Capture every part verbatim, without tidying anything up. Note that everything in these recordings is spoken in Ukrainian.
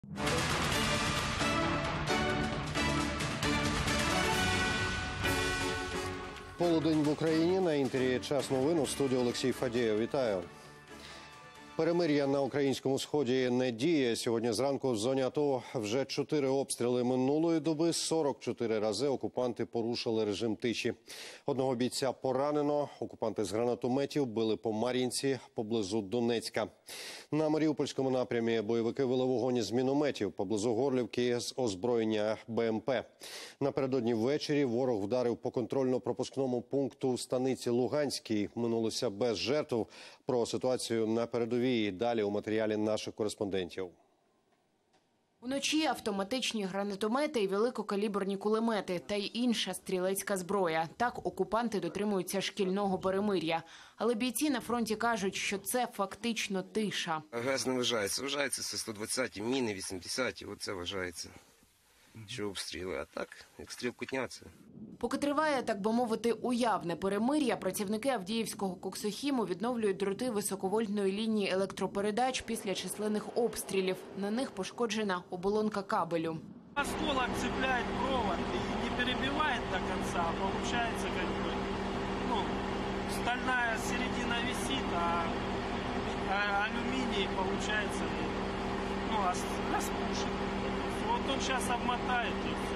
Полудень в Україні. На інтері «Час новин», у студії Олексій Фадєєв. Вітаю. Перемир'я на українському сході не діє. Сьогодні зранку в зоні АТО вже чотири обстріли минулої доби. сорок чотири рази окупанти порушили режим тиші. Одного бійця поранено. Окупанти з гранатометів били по Мар'їнці поблизу Донецька. На Маріупольському напрямі бойовики вели вогонь з мінометів поблизу Горлівки з озброєння БМП. Напередодні ввечері ворог вдарив по контрольно-пропускному пункту в станиці Луганській. Минулося без жертв. Про ситуацію на передовій далі у матеріалі наших кореспондентів. Уночі автоматичні гранатомети і великокаліберні кулемети та й інша стрілецька зброя. Так окупанти дотримуються шкільного перемир'я. Але бійці на фронті кажуть, що це фактично тиша. Газ не вважається. Вважається це сто двадцяті, міни вісімдесяті. Оце вважається, що обстріли. А так, як стрілкутня це. Поки триває, так би мовити, уявне перемир'я, працівники Авдіївського коксохіму відновлюють дроти високовольтної лінії електропередач після численних обстрілів. На них пошкоджена оболонка кабелю. Осколок цепляет провод и не перебивает до конца, а получается как бы, ну, стальная середина висит, а, а алюминий получается, ну, распушен. Вот он сейчас обмотает и все.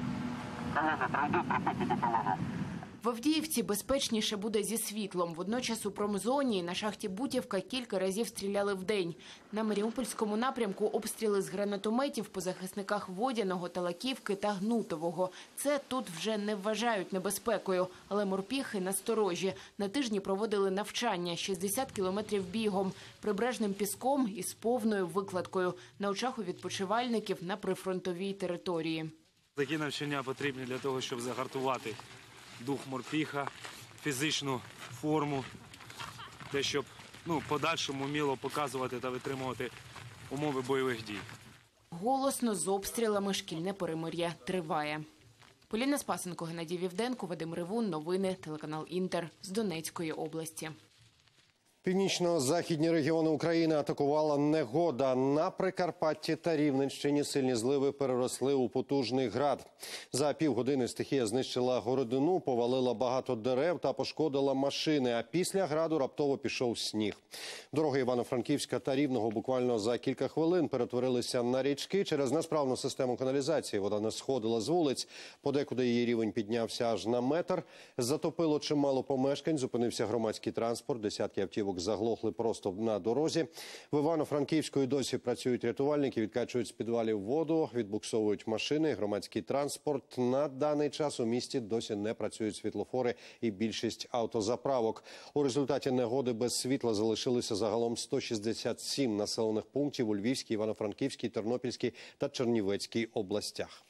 В Авдіївці безпечніше буде зі світлом. Водночас у промзоні на шахті Бутівка кілька разів стріляли в день. На Маріупольському напрямку обстріли з гранатометів по захисниках Водяного, Талаківки та Гнутового. Це тут вже не вважають небезпекою, але морпіхи насторожі. На тижні проводили навчання шістдесят кілометрів бігом, прибережним піском і з повною викладкою на очах у відпочивальників на прифронтовій території. Такі навчання потрібні для того, щоб загартувати дух морпіха, фізичну форму, те, щоб ну, подальшому вміло показувати та витримувати умови бойових дій. Голосно з обстрілами шкільне перемир'я триває. Поліна Спасенко, Геннадій Вівденко, Вадим Ревун. Новини, телеканал «Інтер» з Донецької області. Північно-західні регіони України атакувала негода. На Прикарпатті та Рівненщині сильні зливи переросли у потужний град. За півгодини стихія знищила городину, повалила багато дерев та пошкодила машини. А після граду раптово пішов сніг. Дороги Івано-Франківська та Рівного буквально за кілька хвилин перетворилися на річки. Через несправну систему каналізації вода не сходила з вулиць. Подекуди її рівень піднявся аж на метр. Затопило чимало помешкань, зупинився громадський транспорт, десятки автівок заглохли просто на дорозі. В Івано-Франківську досі працюють рятувальники, відкачують з підвалів воду, відбуксовують машини, громадський транспорт. На даний час у місті досі не працюють світлофори і більшість автозаправок. У результаті негоди без світла залишилися загалом сто шістдесят сім населених пунктів у Львівській, Івано-Франківській, Тернопільській та Чернівецькій областях.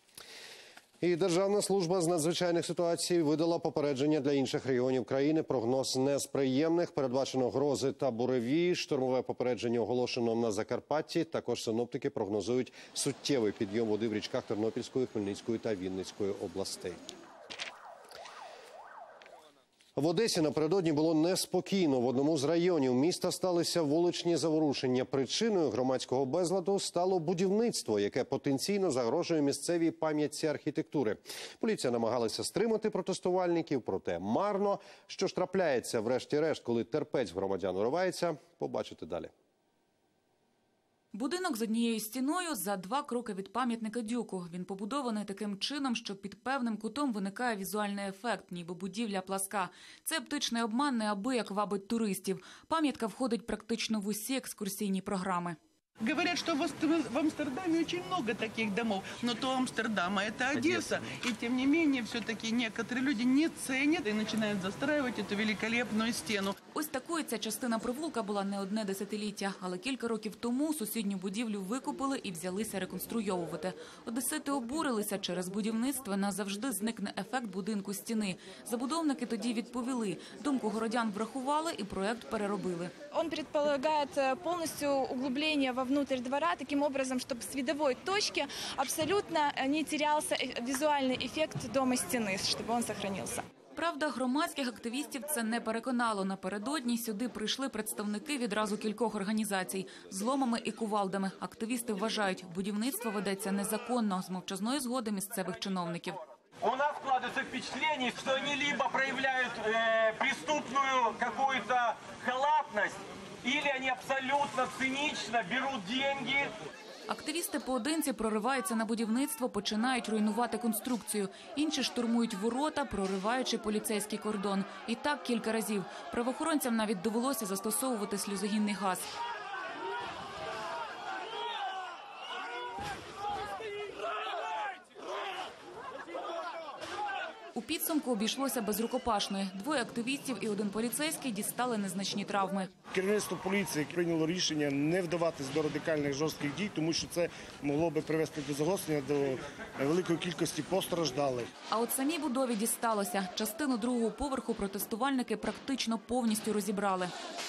І Державна служба з надзвичайних ситуацій видала попередження для інших регіонів країни. Прогноз не з приємних. Передбачено грози та буревії. Штормове попередження оголошено на Закарпатті. Також синоптики прогнозують суттєвий підйом води в річках Тернопільської, Хмельницької та Вінницької областей. В Одесі напередодні було неспокійно. В одному з районів міста сталися вуличні заворушення. Причиною громадського безладу стало будівництво, яке потенційно загрожує місцевій пам'ятці архітектури. Поліція намагалася стримати протестувальників, проте марно. Що ж трапляється врешті-решт, коли терпець громадян уривається, побачите далі. Будинок з однією стіною за два кроки від пам'ятника Дюку. Він побудований таким чином, що під певним кутом виникає візуальний ефект, ніби будівля пласка. Це оптичний обман неабияк вабить туристів. Пам'ятка входить практично в усі екскурсійні програми. Говорят, что в Амстердаме очень много таких домов, но то Амстердама – это Одесса. И тем не менее, все-таки некоторые люди не ценят и начинают застраивать эту великолепную стену. Ось такою ця частина провулка була не одне десятиліття, але кілька років тому сусідню будівлю викупили і взялися реконструйовувати. Одесити обурилися, через будівництво назавжди зникне ефект будинку стіни. Забудовники тоді відповіли. Думку городян врахували і проект переробили. Он предполагает полностью углубление вовнутрь двора, таким образом, чтобы с видовой точки абсолютно не терялся визуальный эффект дома стены, чтобы он сохранился. Щоправда, громадських активістів це не переконало. Напередодні сюди прийшли представники відразу кількох організацій з ломами і кувалдами. Активісти вважають, будівництво ведеться незаконно, з мовчазної згоди місцевих чиновників. У нас складывается впечатление, что они либо проявляют э, преступную какую-то халатность, или они абсолютно цинично берут деньги. Активісти поодинці прориваються на будівництво, починають руйнувати конструкцію. Інші штурмують ворота, прориваючи поліцейський кордон. І так кілька разів. Правоохоронцям навіть довелося застосовувати сльозогінний газ. У підсумку обійшлося без рукопашної. Двоє активістів і один поліцейський дістали незначні травми. Керівництво поліції прийняло рішення не вдаватись до радикальних жорстких дій, тому що це могло би привести до загострення, до великої кількості постраждалих. А от самій будові дісталося. Частину другого поверху протестувальники практично повністю розібрали.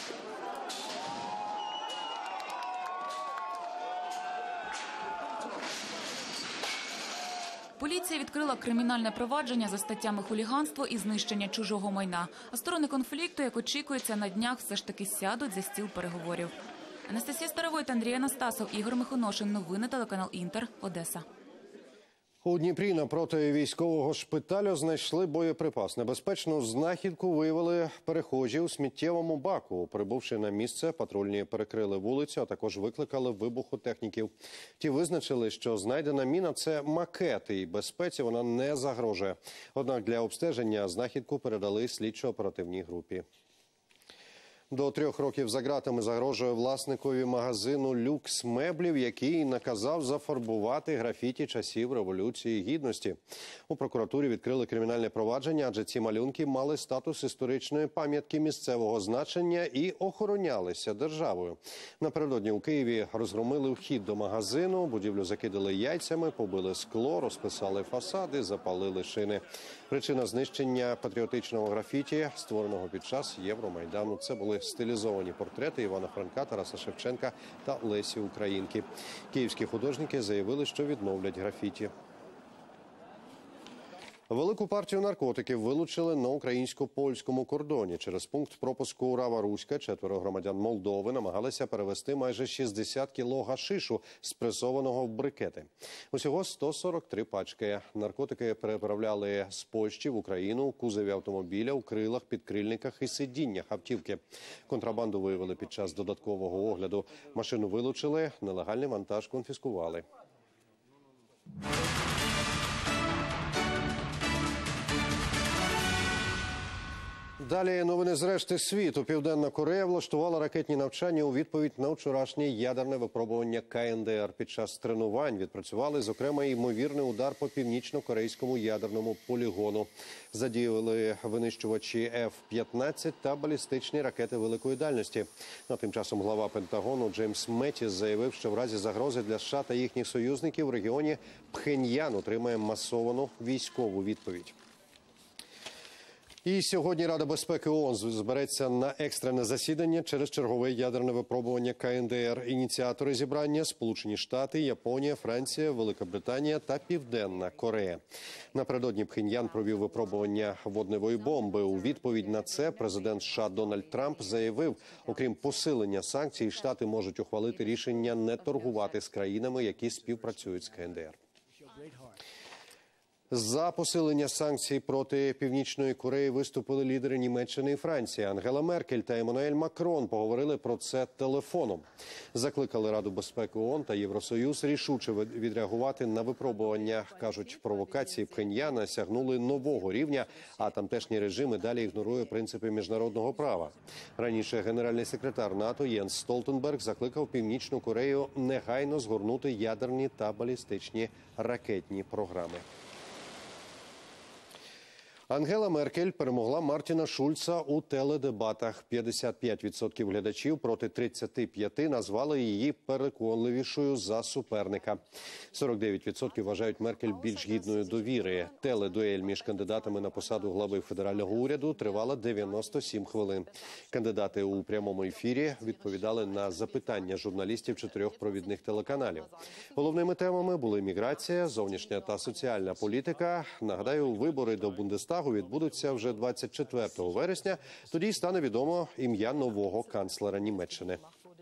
Поліція відкрила кримінальне провадження за статтями хуліганство і знищення чужого майна. А сторони конфлікту, як очікується, на днях все ж таки сядуть за стіл переговорів. Анастасія Старовойт, Андрій Анастасов, Ігор Михоношин. Новини телеканал Інтер, Одеса. У Дніпрі напроти військового шпиталю знайшли боєприпас. Небезпечну знахідку виявили перехожі у сміттєвому баку. Прибувши на місце, патрульні перекрили вулицю, а також викликали вибухотехніків. Ті визначили, що знайдена міна – це макет, і безпеці вона не загрожує. Однак для обстеження знахідку передали слідчо-оперативній групі. До трьох років за ґратами загрожує власникові магазину «Люкс меблів», який наказав зафарбувати графіті часів Революції Гідності. У прокуратурі відкрили кримінальне провадження, адже ці малюнки мали статус історичної пам'ятки місцевого значення і охоронялися державою. Напередодні у Києві розгромили вхід до магазину, будівлю закидали яйцями, побили скло, розписали фасади, запалили шини. Причина знищення патріотичного графіті, створеного під час Євромайдану. Це були стилізовані портрети Івана Франка, Тараса Шевченка та Лесі Українки. Київські художники заявили, що відновлять графіті. Велику партію наркотиків вилучили на українсько-польському кордоні. Через пункт пропуску Урава-Руська четверо громадян Молдови намагалися перевезти майже шістдесят кіло гашишу, спресованого в брикети. Усього сто сорок три пачки. Наркотики переправляли з Польщі в Україну у кузові автомобіля, у крилах, підкрильниках і сидіннях автівки. Контрабанду виявили під час додаткового огляду. Машину вилучили, нелегальний вантаж конфіскували. Далі новини з решти світу. Південна Корея влаштувала ракетні навчання у відповідь на вчорашнє ядерне випробування Ка Ен Де Ер. Під час тренувань відпрацювали, зокрема, ймовірний удар по північно-корейському ядерному полігону. Задіяли винищувачі Еф п'ятнадцять та балістичні ракети великої дальності. А тим часом глава Пентагону Джеймс Меттіс заявив, що в разі загрози для США та їхніх союзників в регіоні Пхеньян отримає масовану військову відповідь. І сьогодні Рада безпеки ООН збереться на екстрене засідання через чергове ядерне випробування Ка Ен Де Ер. Ініціатори зібрання – Сполучені Штати, Японія, Франція, Велика Британія та Південна Корея. Напередодні Пхеньян провів випробування водневої бомби. У відповідь на це президент США Дональд Трамп заявив, окрім посилення санкцій, Штати можуть ухвалити рішення не торгувати з країнами, які співпрацюють з Ка Ен Де Ер. За посилення санкцій проти Північної Кореї виступили лідери Німеччини і Франції. Ангела Меркель та Еммануель Макрон поговорили про це телефоном. Закликали Раду безпеки ООН та Євросоюз рішуче відреагувати на випробування. Кажуть, провокації Пхеньяна сягнули нового рівня, а тамтешній режим і далі ігнорує принципи міжнародного права. Раніше генеральний секретар НАТО Єнс Столтенберг закликав Північну Корею негайно згорнути ядерні та балістичні ракетні програми. Ангела Меркель перемогла Мартіна Шульца у теледебатах. п'ятдесят п'ять відсотків глядачів проти тридцять п'ять відсотків назвали її переконливішою за суперника. сорок дев'ять відсотків вважають Меркель більш гідною довіри. Теледуель між кандидатами на посаду глави федерального уряду тривала дев'яносто сім хвилин. Кандидати у прямому ефірі відповідали на запитання журналістів чотирьох провідних телеканалів. Головними темами були міграція, зовнішня та соціальна політика. Нагадаю, вибори до Бундестагу Прагу відбудуться вже двадцять четвертого вересня. Тоді стане відомо ім'я нового канцлера Німеччини.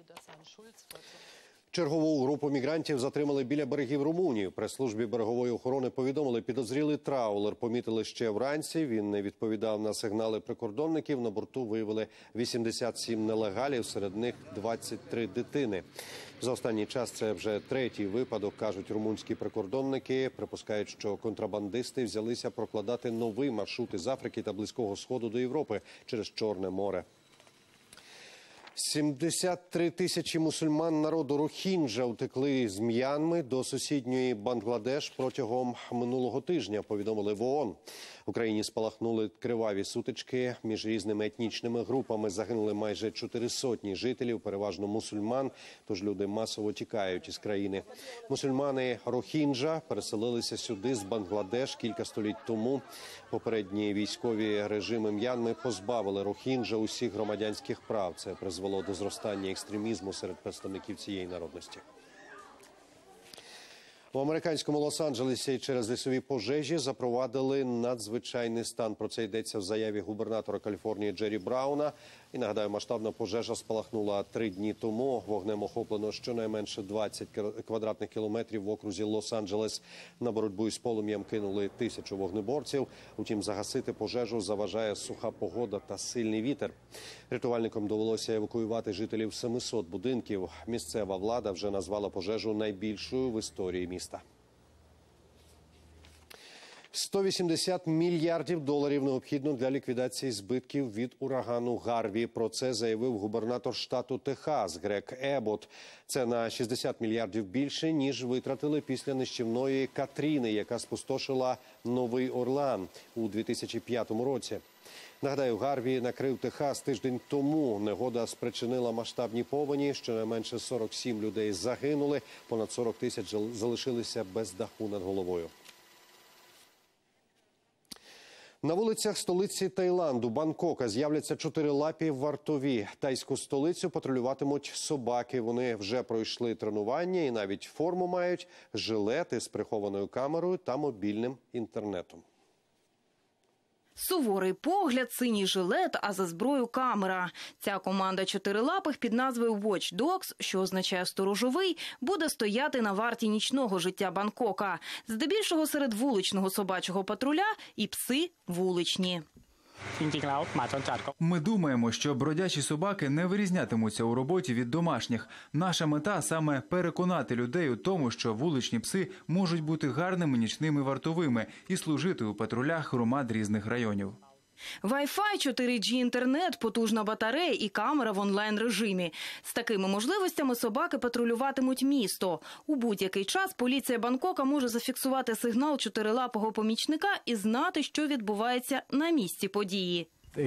Чергову групу мігрантів затримали біля берегів Румунії. В прес-службі берегової охорони повідомили, підозрілий траулер помітили ще вранці. Він не відповідав на сигнали прикордонників. На борту виявили вісімдесят сім нелегалів, серед них двадцять три дитини. За останній час це вже третій випадок, кажуть румунські прикордонники. Припускають, що контрабандисти взялися прокладати новий маршрут із Африки та Близького Сходу до Європи через Чорне море. сімдесят три тисячі мусульман народу Рохінджа утекли з М'янми до сусідньої Бангладеш протягом минулого тижня, повідомили в ООН. В Україні спалахнули криваві сутички між різними етнічними групами. Загинули майже чотири сотні жителів, переважно мусульман, тож люди масово тікають із країни. Мусульмани Рохінджа переселилися сюди з Бангладеш кілька століть тому. Попередні військові режими М'янми позбавили Рохінджа усіх громадянських прав. Це призвело до зростання екстремізму серед представників цієї народності. У американському Лос-Анджелесі через лісові пожежі запровадили надзвичайний стан. Про це йдеться в заяві губернатора Каліфорнії Джері Брауна. І, нагадаю, масштабна пожежа спалахнула три дні тому. Вогнем охоплено щонайменше двадцять квадратних кілометрів в окрузі Лос-Анджелес. На боротьбу із полум'ям кинули тисячу вогнеборців. Утім, загасити пожежу заважає суха погода та сильний вітер. Рятувальникам довелося евакуювати жителів семисот будинків. Місцева влада вже назвала пожежу найбільшою в історії міста. сто вісімдесят мільярдів доларів необхідно для ліквідації збитків від урагану Гарві. Про це заявив губернатор штату Техас Грег Ебот. Це на шістдесят мільярдів більше, ніж витратили після нищівної Катріни, яка спустошила Новий Орлеан у дві тисячі п'ятому році. Нагадаю, Гарві накрив Техас тиждень тому. Негода спричинила масштабні повені. Щонайменше сорок сім людей загинули, понад сорок тисяч залишилися без даху над головою. На вулицях столиці Таїланду, Бангкока, з'являться чотирилапі вартові. Тайську столицю патрулюватимуть собаки. Вони вже пройшли тренування і навіть форму мають, жилети з прихованою камерою та мобільним інтернетом. Суворий погляд, синій жилет, а за зброю камера. Ця команда чотирилапих під назвою Watch Dogs, що означає «сторожовий», буде стояти на варті нічного життя Бангкока. Здебільшого серед вуличного собачого патруля і пси вуличні. Ми думаємо, що бродячі собаки не вирізнятимуться у роботі від домашніх. Наша мета – саме переконати людей у тому, що вуличні пси можуть бути гарними нічними вартовими і служити у патрулях громад різних районів. Wi-Fi, чотири джі інтернет, потужна батарея і камера в онлайн-режимі. З такими можливостями собаки патрулюватимуть місто. У будь-який час поліція Бангкока може зафіксувати сигнал чотирилапого помічника і знати, що відбувається на місці події.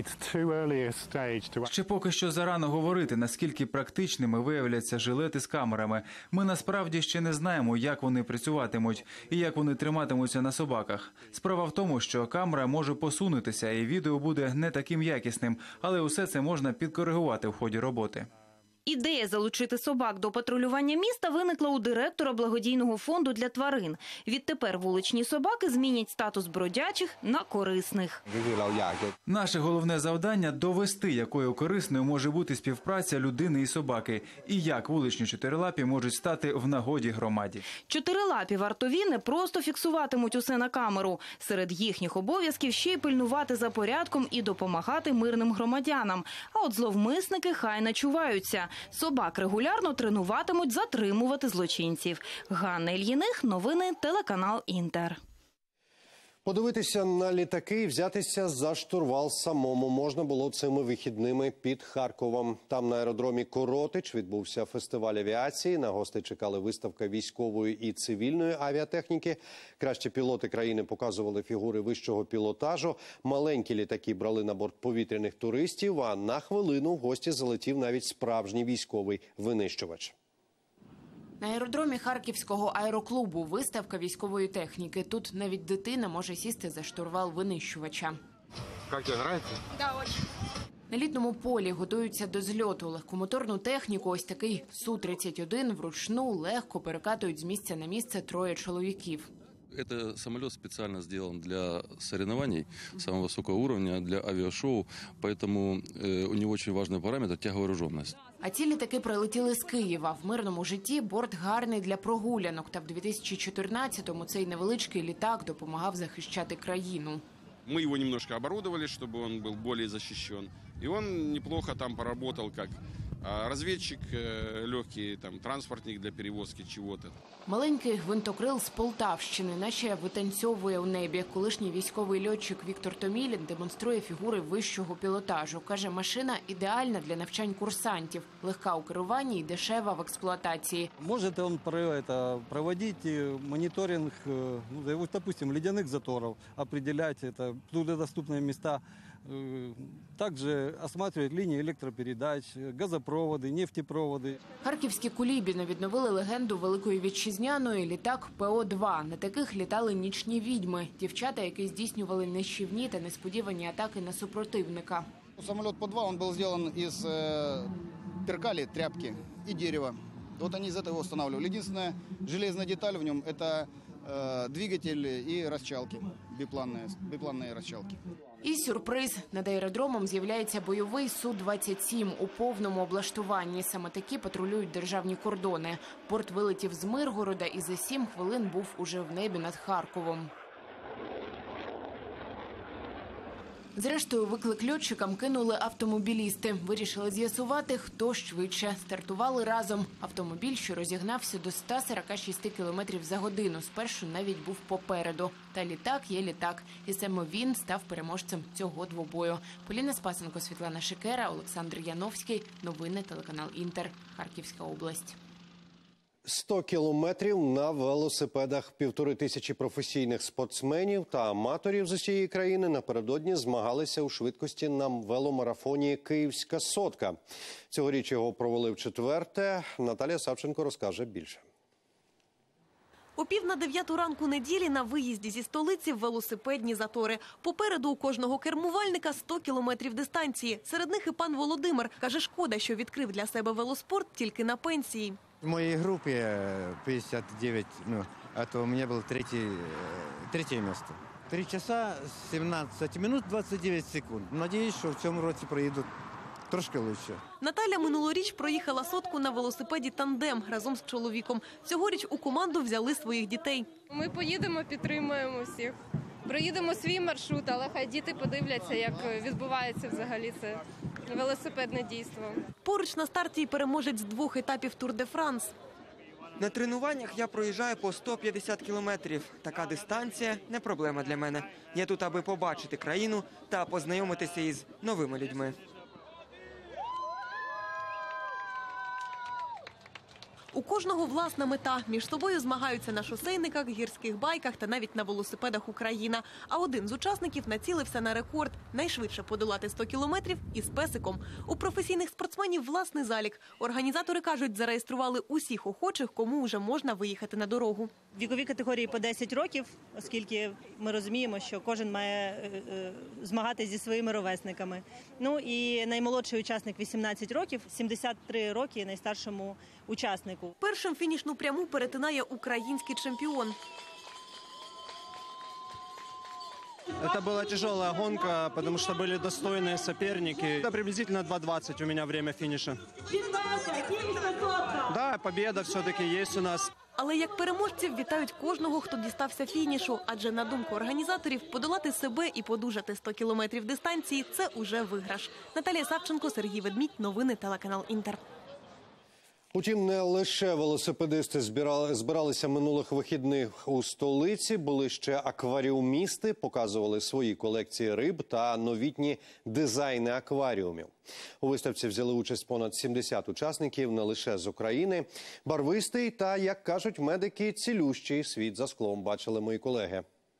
Ще поки що зарано говорити, наскільки практичними виявляться жилети з камерами. Ми насправді ще не знаємо, як вони працюватимуть і як вони триматимуться на собаках. Справа в тому, що камера може посунутися і відео буде не таким якісним, але усе це можна підкоригувати в ході роботи. Ідея залучити собак до патрулювання міста виникла у директора благодійного фонду для тварин. Відтепер вуличні собаки змінять статус бродячих на корисних. Наше головне завдання – довести, якою корисною може бути співпраця людини і собаки, і як вуличні чотирилапі можуть стати в нагоді громаді. Чотирилапі вартові не просто фіксуватимуть усе на камеру. Серед їхніх обов'язків ще й пильнувати за порядком і допомагати мирним громадянам. А от зловмисники хай начуваються. Собак регулярно тренуватимуть затримувати злочинців. Ганна Ільїних, новини, телеканал «Інтер». Подивитися на літаки і взятися за штурвал самому можна було цими вихідними під Харковом. Там на аеродромі Коротич відбувся фестиваль авіації. На гостей чекали виставка військової і цивільної авіатехніки. Кращі пілоти країни показували фігури вищого пілотажу. Маленькі літаки брали на борт повітряних туристів, а на хвилину в гості залетів навіть справжній військовий винищувач. На аеродромі Харківського аероклубу виставка військової техніки. Тут навіть дитина може сісти за штурвал винищувача. Як тобі, подобається? Да, очень. На літному полі готуються до зльоту. Легкомоторну техніку, ось такий Су тридцять один, вручну легко перекатують з місця на місце троє чоловіків. Это самолет специально сделан для соревнований самого высокого уровня, для авиашоу, поэтому э, у него очень важный параметр – тяговооруженность. А ці літаки прилетіли з Києва. В мирному житті борт гарний для прогулянок. Та в дві тисячі чотирнадцятому цей невеличкий літак допомагав захищати країну. Мы его немножко оборудовали, чтобы он был более защищен. И он неплохо там поработал как разведчик, легкий там, транспортник для перевозки чего-то. Маленький гвинтокрил з Полтавщини наче витанцьовує у небі. Колишній військовий льотчик Віктор Томілін демонструє фігури вищого пілотажу. Каже, машина ідеальна для навчань курсантів. Легка у керуванні і дешева в експлуатації. Може він проводити моніторинг, ну, допустим, ледяних заторів, определяти труднодоступні місця. Также осматривать линии электропередач, газопроводы, нефтепроводы. Харківські кулібіни відновили легенду Великої Вітчизняної, літак Пе О два. На таких літали нічні відьми. Дівчата, які здійснювали нищівні та несподівані атаки на супротивника. Самолет Пе О два, он был сделан из э, перкали, тряпки и дерева. Вот они из этого устанавливали. Единственная железная деталь в нем – это э, двигатель и расчалки, бипланные, бипланные расчалки. І сюрприз. Над аеродромом з'являється бойовий Су двадцять сім у повному облаштуванні. Саме такі патрулюють державні кордони. Борт вилетів з Миргорода і за сім хвилин був уже в небі над Харковом. Зрештою, виклик льотчикам кинули автомобілісти. Вирішили з'ясувати, хто швидше. Стартували разом. Автомобіль, що розігнався до ста сорока шести кілометрів за годину, спершу навіть був попереду. Та літак є літак. І саме він став переможцем цього двобою. Поліна Спасенко, Світлана Шикера, Олександр Яновський. Новини телеканал Інтер. Харківська область. сто кілометрів на велосипедах. Півтори тисячі професійних спортсменів та аматорів з усієї країни напередодні змагалися у швидкості на веломарафоні «Київська сотка». Цьогоріч його провели вчетверте. Наталія Савченко розкаже більше. О пів на дев'яту ранку неділі на виїзді зі столиці велосипедні затори. Попереду у кожного кермувальника сто кілометрів дистанції. Серед них і пан Володимир. Каже, шкода, що відкрив для себе велоспорт тільки на пенсії. В моей группе пятьдесят девять, ну, а то у меня было третье, третье место. Три часа семнадцать минут двадцать девять секунд. Надеюсь, що в цьому році проїду трошки лучше. Наталя минулоріч проїхала сотку на велосипеді «Тандем» разом з чоловіком. Цьогоріч у команду взяли своїх дітей. Ми поїдемо, підтримуємо всіх. Проїдемо свій маршрут, але хай діти подивляться, як відбувається взагалі це велосипедне дійство. Поруч на старті й переможець двох етапів Тур де Франс. На тренуваннях я проїжджаю по сто п'ятдесят кілометрів. Така дистанція – не проблема для мене. Я тут, аби побачити країну та познайомитися із новими людьми. У кожного власна мета. Між собою змагаються на шосейниках, гірських байках та навіть на велосипедах «Україна». А один з учасників націлився на рекорд – найшвидше подолати сто кілометрів із песиком. У професійних спортсменів власний залік. Організатори кажуть, зареєстрували усіх охочих, кому вже можна виїхати на дорогу. Вікові категорії по десять років, оскільки ми розуміємо, що кожен має е, змагатися зі своїми ровесниками. Ну і наймолодший учасник вісімнадцять років, сімдесят три роки найстаршому учаснику. Першим фінішну пряму перетинає український чемпіон. Это была тяжелая гонка, потому что были достойные соперники. Это приблизительно два двадцать у меня время финиша. Да, победа все-таки есть у нас. Але як переможців вітають кожного, хто дістався фінішу. Адже, на думку організаторів, подолати себе і подужати сто кілометрів дистанції – це уже виграш. Наталія Савченко, Сергій Ведмідь. Новини телеканал Інтер. Утім, не лише велосипедисти збирали, збиралися минулих вихідних у столиці, були ще акваріумісти, показували свої колекції риб та новітні дизайни акваріумів. У виставці взяли участь понад сімдесят учасників, не лише з України. Барвистий та, як кажуть медики, цілющий світ за склом бачили мої колеги.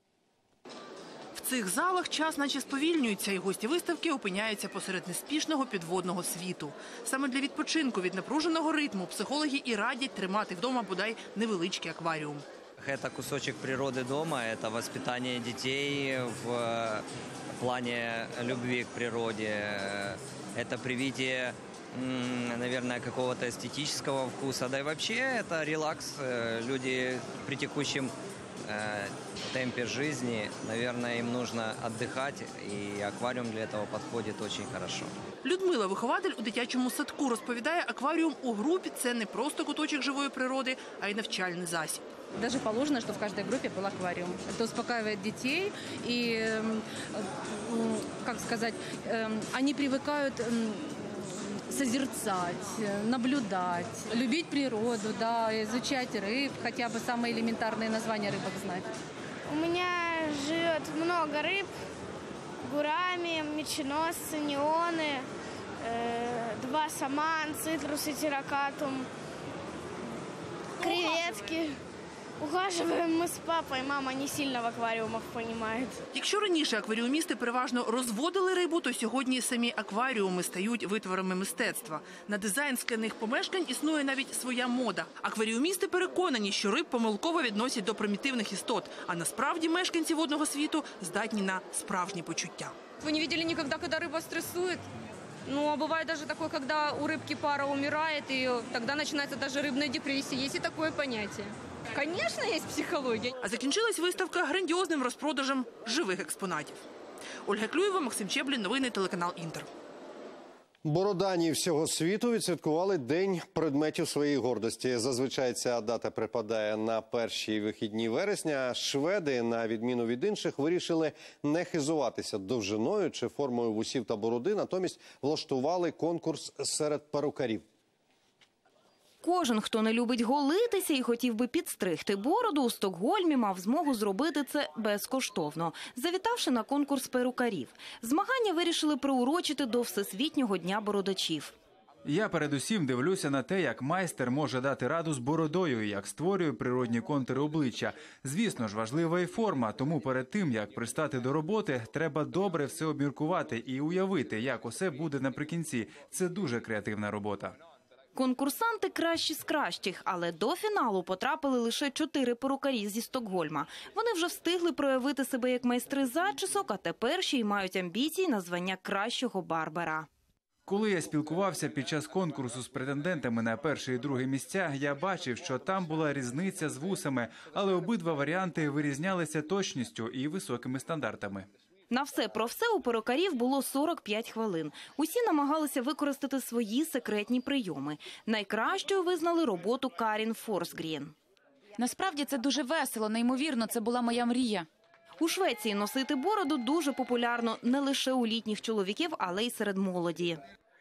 В цих залах час наче сповільнюється, і гості виставки опиняються посеред неспішного підводного світу. Саме для відпочинку від напруженого ритму психологи і радять тримати вдома бодай невеличкий акваріум. Это кусочек природы дома, это воспитание детей в плане любви к природе, это привитие, наверное, какого-то эстетического вкуса, да и вообще это релакс. Люди при текущем э, темпе жизни, наверное, им нужно отдыхать, и аквариум для этого подходит очень хорошо. Людмила, вихователь у дитячому садку, розповідає, акваріум у групі – це не просто куточок живої природи, а й навчальний засіб. Даже положено, что в каждой группе был аквариум. Это успокаивает детей и, как сказать, они привыкают созерцать, наблюдать, любить природу, да, изучать рыб, хотя бы самые элементарные названия рыбок знать. У меня живет много рыб, гурами, меченосцы, неоны, э, два саман, цитрус и тиракатум, креветки. Ухаживаем мы с папой, мама не сильно в акваріумах понимает. Якщо раніше акваріумісти переважно розводили рибу, то сьогодні самі акваріуми стають витворами мистецтва. На дизайн скляних помешкань існує навіть своя мода. Акваріумісти переконані, що риб помилково відносять до примітивних істот, а насправді мешканці водного світу здатні на справжні почуття. Ви не бачили ніколи, коли риба стресує? Ну, а бывает даже такое, когда у рыбки пара умирает, и тогда начинается даже рыбная депрессия. Есть и такое понятие. Конечно, есть психология. А закінчилась виставка грандіозним розпродажем живих експонатів. Ольга Клюєва, Максим Чеблін, новини, телеканал «Інтер». Бородані всього світу відсвяткували День предметів своєї гордості. Зазвичай ця дата припадає на перші вихідні вересня. Шведи, на відміну від інших, вирішили не хизуватися довжиною чи формою вусів та бороди, натомість влаштували конкурс серед перукарів. Кожен, хто не любить голитися і хотів би підстригти бороду, у Стокгольмі мав змогу зробити це безкоштовно, завітавши на конкурс перукарів. Змагання вирішили приурочити до Всесвітнього дня бородачів. Я передусім дивлюся на те, як майстер може дати раду з бородою і як створює природні контури обличчя. Звісно ж, важлива і форма, тому перед тим, як пристати до роботи, треба добре все обміркувати і уявити, як усе буде наприкінці. Це дуже креативна робота. Конкурсанти кращі з кращих, але до фіналу потрапили лише чотири перукарі зі Стокгольма. Вони вже встигли проявити себе як майстри зачісок, а тепер ще й мають амбіції на звання кращого барбера. Коли я спілкувався під час конкурсу з претендентами на перше і друге місця, я бачив, що там була різниця з вусами, але обидва варіанти вирізнялися точністю і високими стандартами. На все про все у перукарів було сорок п'ять хвилин. Усі намагалися використати свої секретні прийоми. Найкращою визнали роботу Карін Форсгрін. Насправді це дуже весело, неймовірно, це була моя мрія. У Швеції носити бороду дуже популярно не лише у літніх чоловіків, але й серед молоді.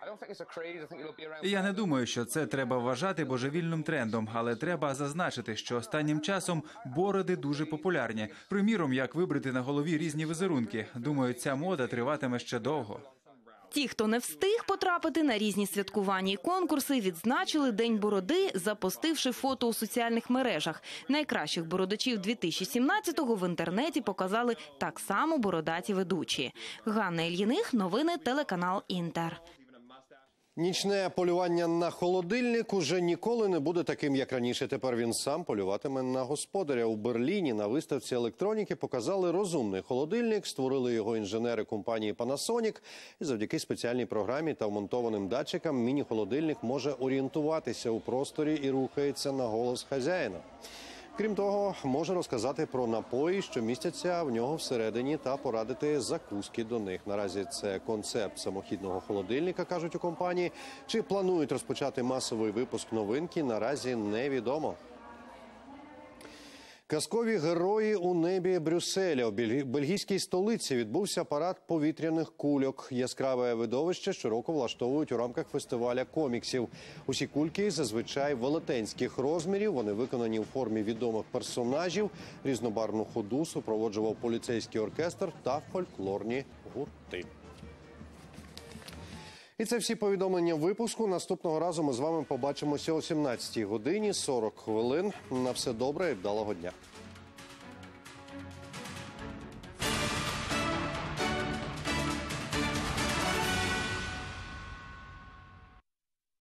Я не думаю, що це треба вважати божевільним трендом, але треба зазначити, що останнім часом бороди дуже популярні. Приміром, як вибрити на голові різні візерунки. Думаю, ця мода триватиме ще довго. Ті, хто не встиг потрапити на різні святкування і конкурси, відзначили День бороди, запостивши фото у соціальних мережах. Найкращих бородачів дві тисячі сімнадцятого в інтернеті показали так само бородаті ведучі. Ганна Ільїних, новини, телеканал «Інтер». Нічне полювання на холодильник уже ніколи не буде таким, як раніше. Тепер він сам полюватиме на господаря. У Берліні на виставці електроніки показали розумний холодильник, створили його інженери компанії Panasonic. І завдяки спеціальній програмі та вмонтованим датчикам міні-холодильник може орієнтуватися у просторі і рухається на голос хазяїна. Крім того, може розказати про напої, що містяться в нього всередині, та порадити закуски до них. Наразі це концепт самохідного холодильника, кажуть у компанії. Чи планують розпочати масовий випуск новинки, наразі невідомо. Казкові герої у небі Брюсселя. У бельгійській столиці відбувся парад повітряних кульок. Яскраве видовище щороку влаштовують у рамках фестиваля коміксів. Усі кульки зазвичай велетенських розмірів. Вони виконані у формі відомих персонажів. Різнобарвну ходу супроводжував поліцейський оркестр та фольклорні гурти. І це всі повідомлення випуску. Наступного разу ми з вами побачимося о сімнадцятій годині сорок хвилин. На все добре і вдалого дня.